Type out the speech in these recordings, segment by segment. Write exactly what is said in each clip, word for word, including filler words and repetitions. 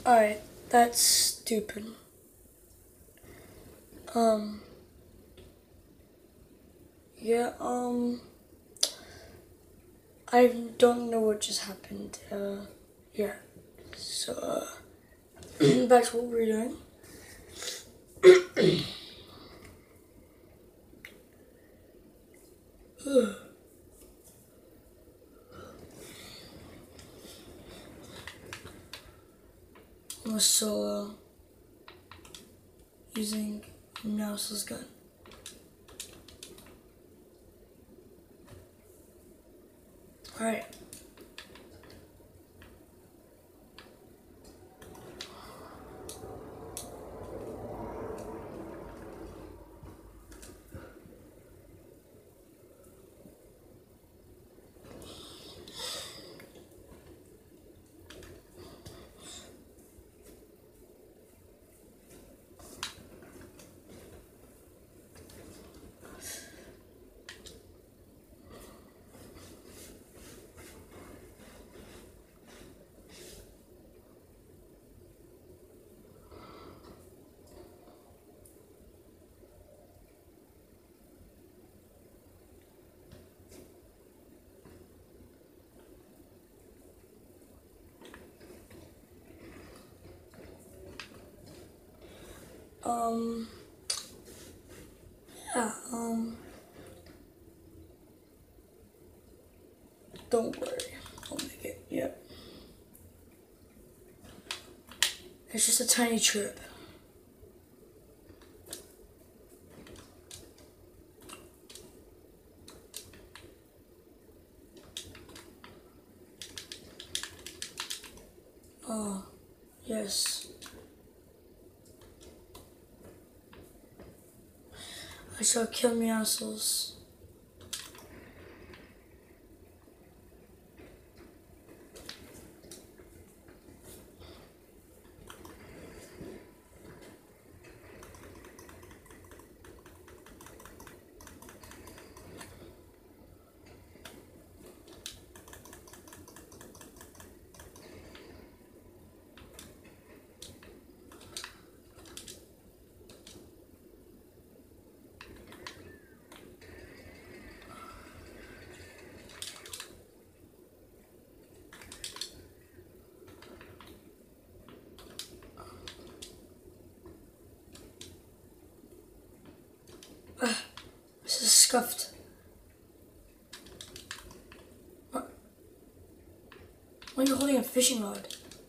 Alright, that's stupid. Um, yeah, um, I don't know what just happened. Uh, yeah, so, uh, back to what we were doing. I'm a solo using Mouse's gun. Alright. Um, yeah, um, don't worry, I'll make it, yep. It's just a tiny trip. Oh, yes. I shall kill Meowscles. Ah, this is scuffed. What? Why are you holding a fishing rod?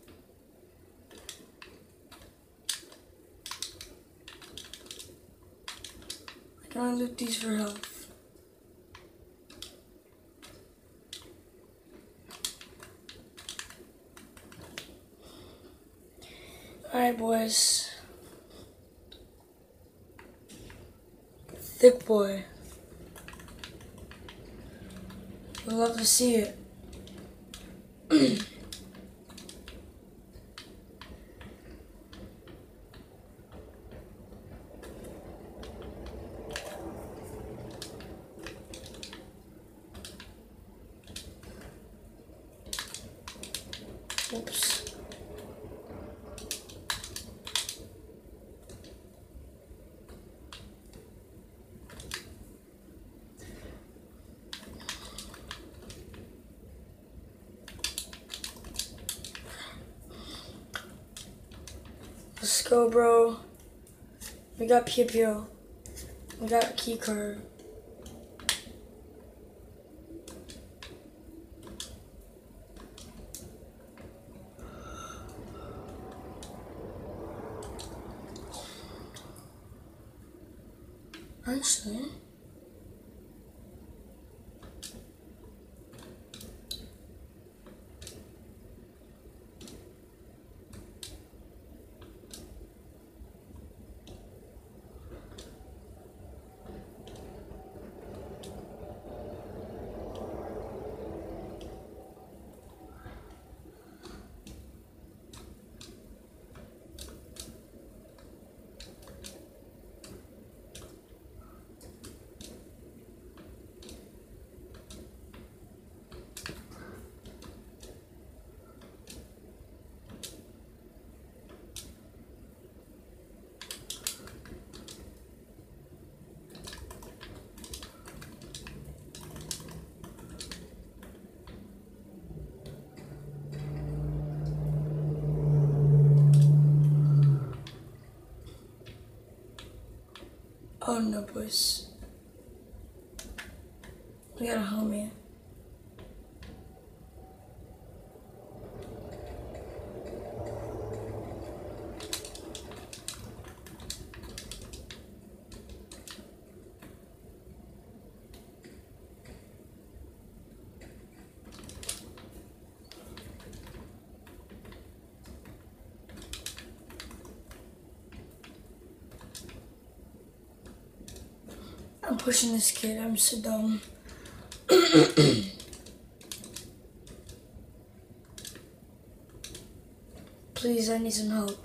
I can only loot these for health. Alright, boys. Thick boy. We'd love to see it. Oops. Let's go, bro. We got Pew Pew. We got a key card. Actually, Oh no, boys. We got a homie. I'm pushing this kid. I'm so dumb. Please, I need some help.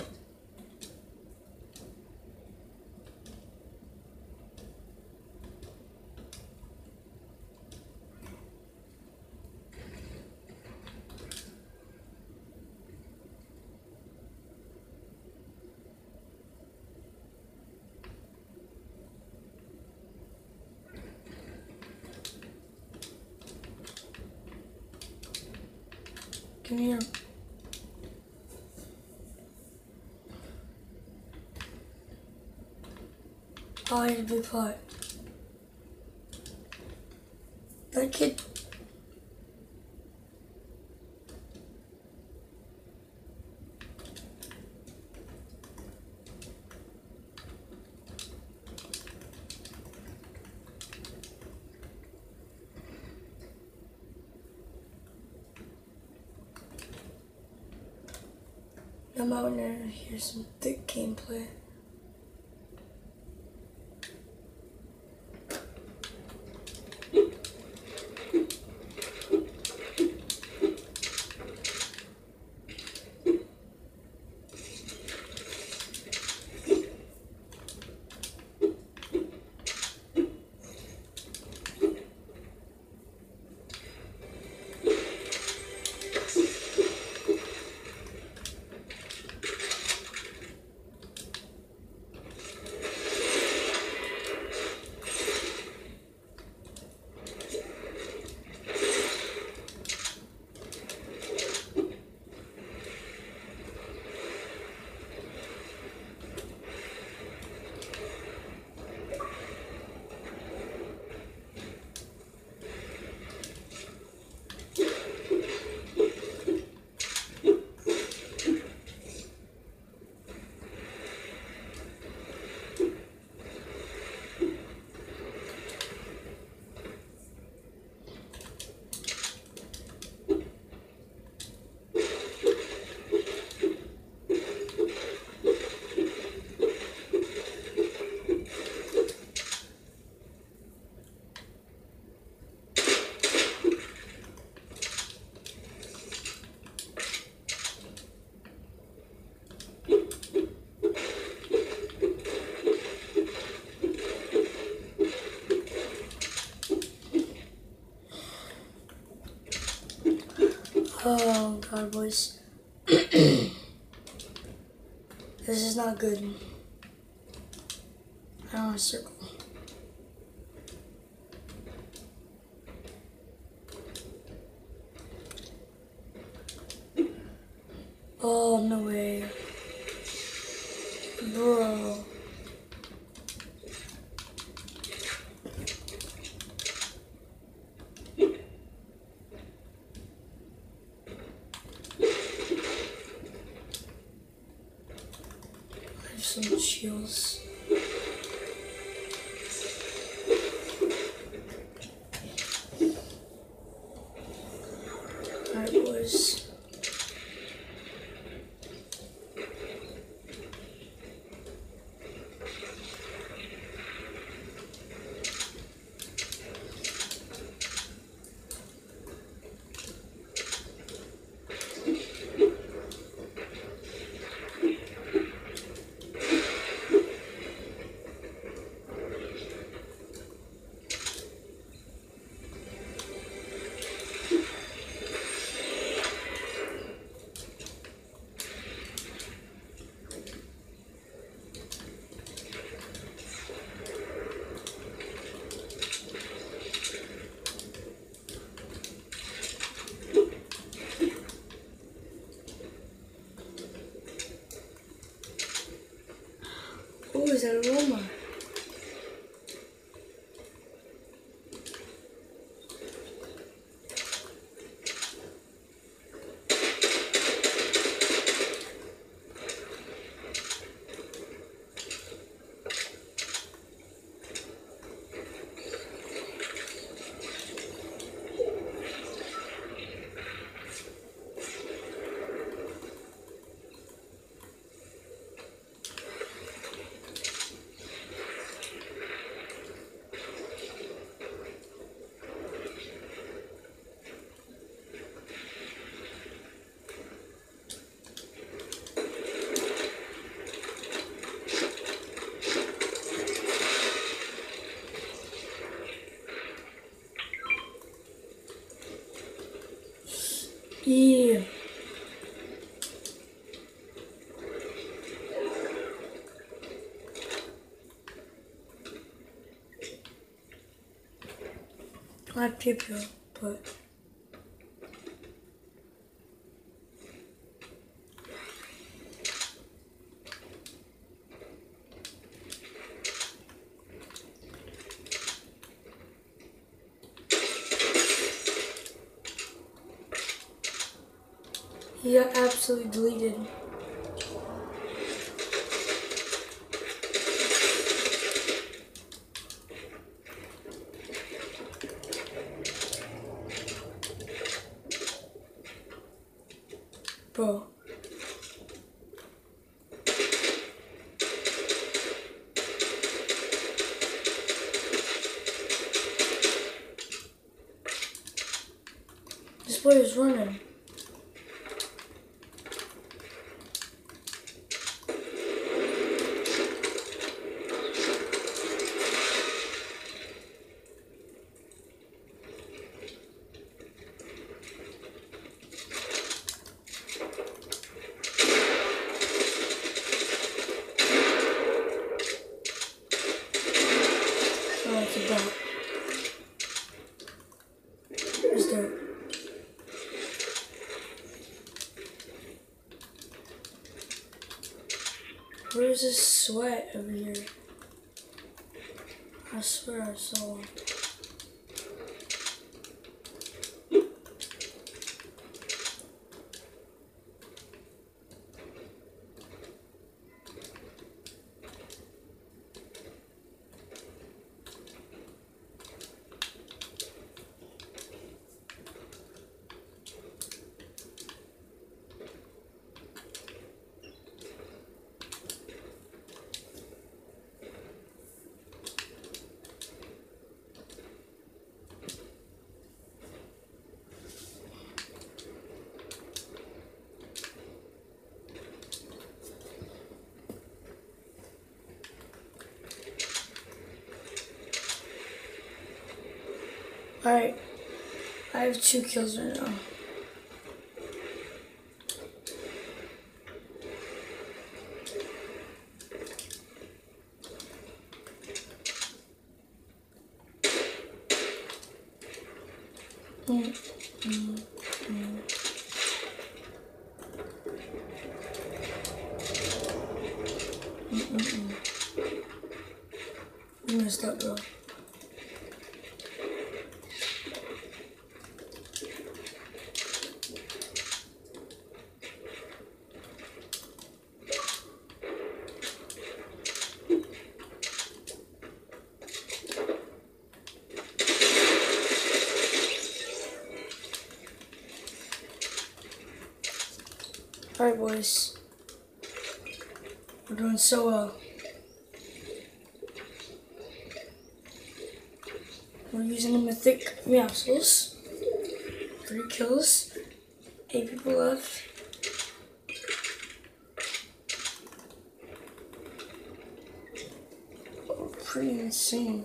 Come here. Oh, I need a big pot. That kid. I'm out there to hear some thick gameplay. Oh god, boys. This is not good. I don't want to circle. Oh, no way. Bro. I have some chills. Alright, boys. What was that aroma? I have Pew Pew, but he got absolutely deleted. Bro. This boy is running. Oh, it's a bot. It's dirt. Where's this sweat over here? I swear I saw him. Alright, I have two kills right now. Mm, mm, mm. Mm, mm, mm. You messed up, bro. Alright, boys. We're doing so well. We're using the Mythic Guns. Three kills. Eight people left. Oh, pretty insane.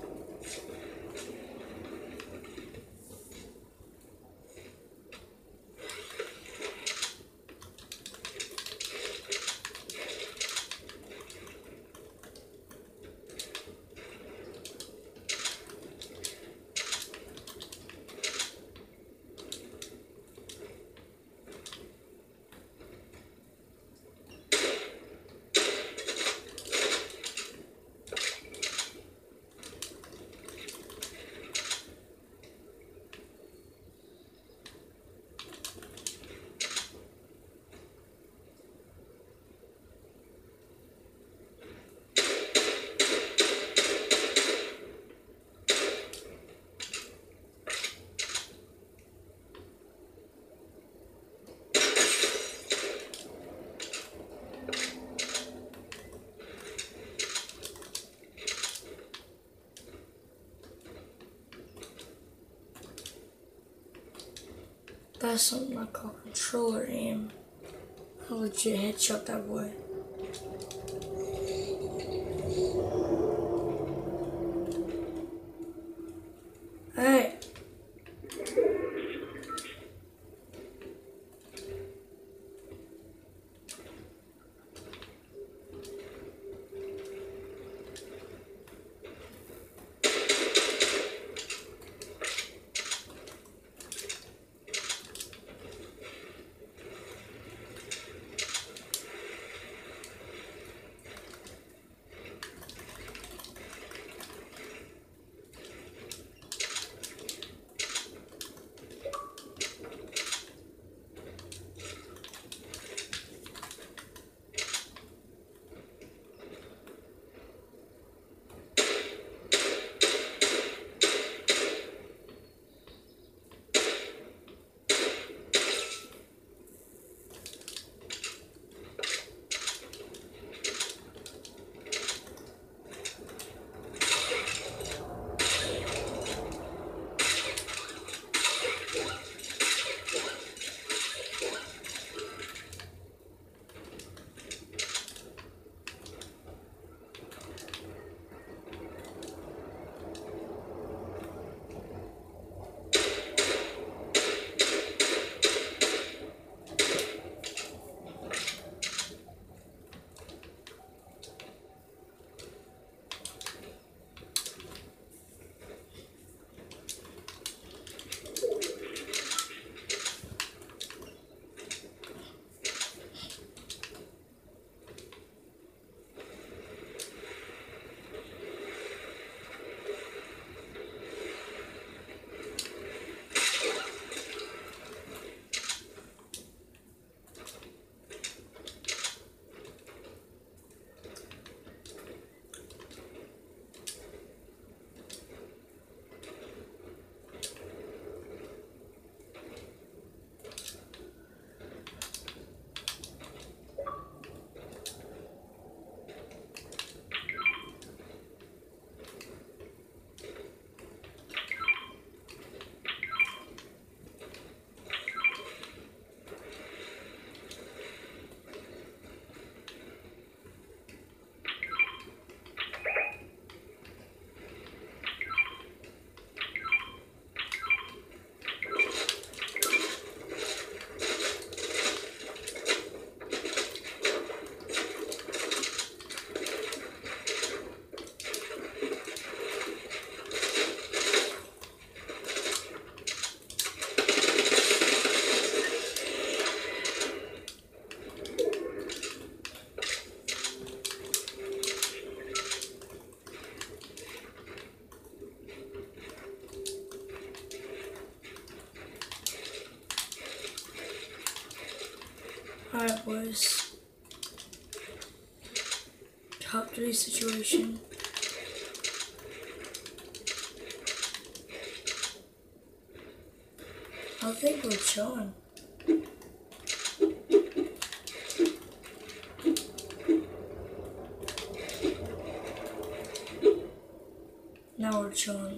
That's something I call controller aim. I legit headshot that boy. Hey. Alright, boys. Top three situation. I think we're chilling. Now we're chilling.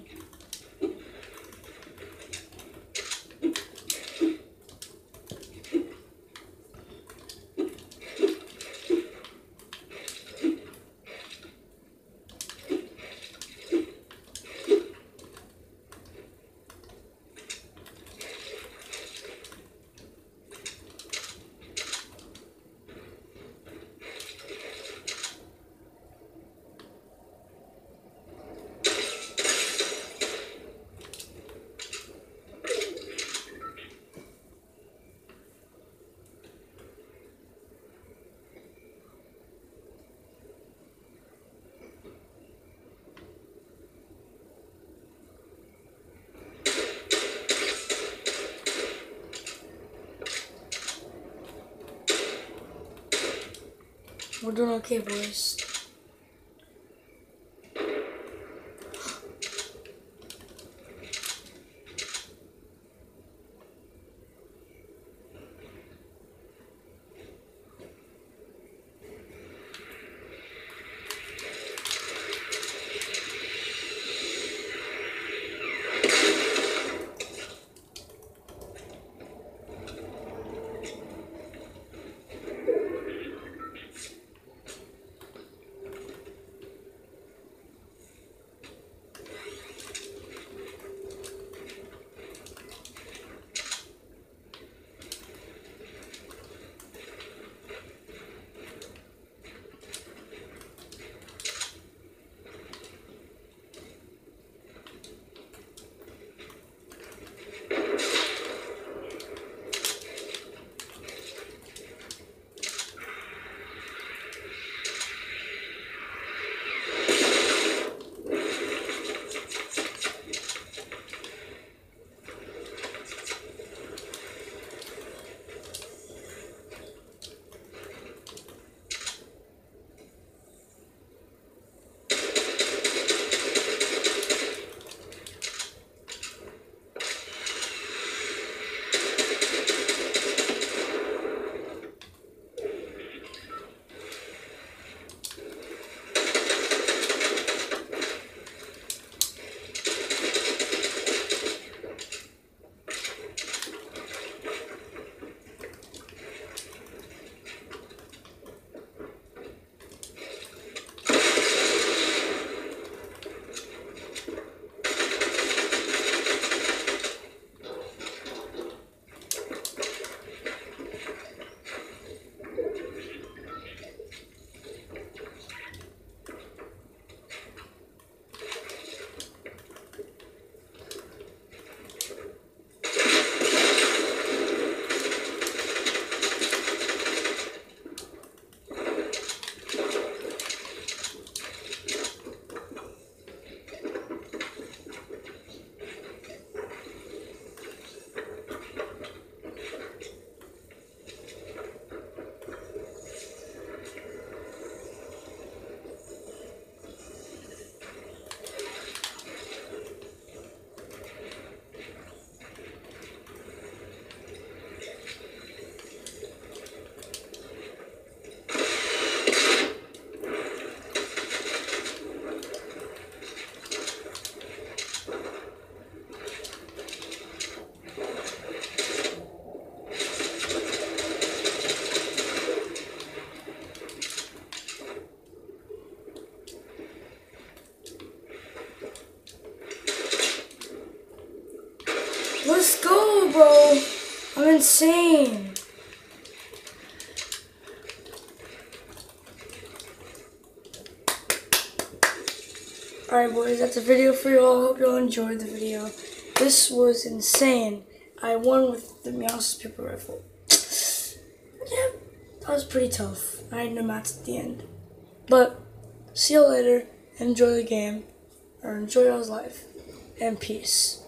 We're doing okay, boys. Let's go, bro. I'm insane. Alright, boys, that's a video for you all. Hope you all enjoyed the video. This was insane. I won with the mouse paper rifle. Yeah, that was pretty tough. I had no mats at the end. But, see you later. Enjoy the game. Or enjoy y'all's life. And peace.